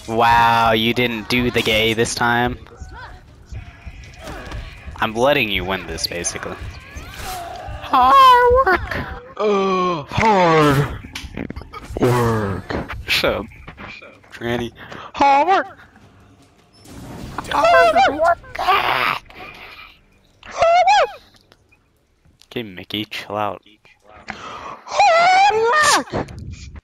Wow, you didn't do the gay this time. I'm letting you win this, basically. Hard work. Hard work. Shut up, Tranny. Hard work. Hard work. Okay, Mickey, chill out. Hard work.